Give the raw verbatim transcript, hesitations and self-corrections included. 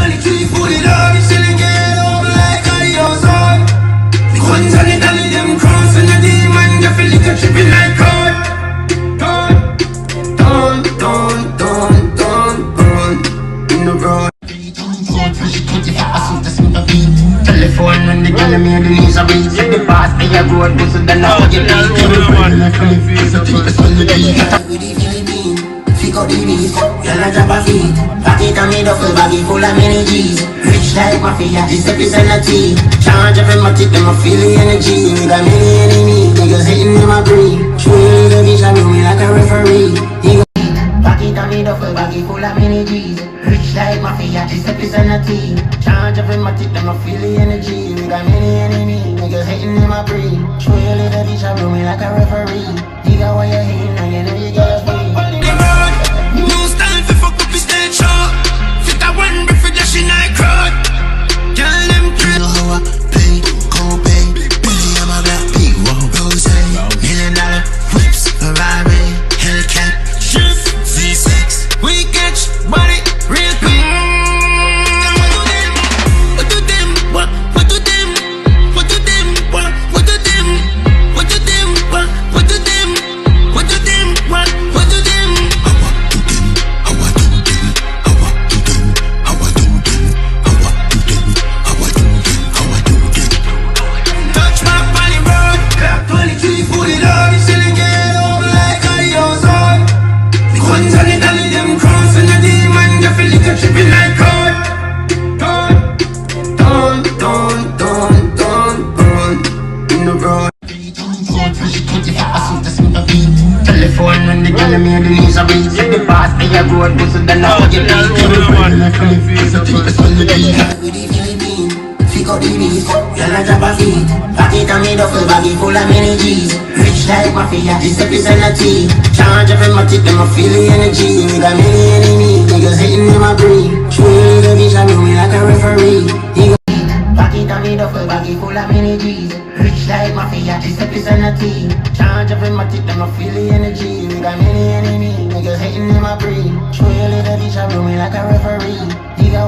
twenty-three footed on, we still get over like a yours on. The ones on the dolly, them cross and the demon, you feel like tripping like God. Don't, don't, don't, don't, don't, in the road. Telephone when the girl made the knees a beat. The past they a road, but so then now you beat. Figure the beat, girl a drop a feet. Pocket on me duffel baggy full of many G's. Rich like mafia, this step is on the tea. Charge every matic, them a feel the energy. We got many enemies, niggas hitting them a breathe. Truly the bitch a blow me like a referee. Pocket on me duffel baggy full of many G's. Rich like mafia, this step is on the tea. Charge every matic, them a feel the energy. We got many enemies, niggas hitting them a breathe. Truly the bitch a blow me like a referee. Nigga why you hating, now you know you gotta free. Telephone when the girl made the knees a beat. The past they a road, but so then now you beat. Figure the beat, girl a drop a feet. Pocket on me duffel baggy full of many G's. Rich like mafia, this step is on the tea. Charge every matic, them a feel the energy. We got many enemies, niggas hitting them a breathe. Truly the bitch a blow me like a referee. Pocket on me duffel baggy full of many G's. Rich like mafia, this step is on the tea. Charge every matic, them a feel the energy. We got many enemies, niggas hating them a breathe. Truly the bitch a blow me like a referee.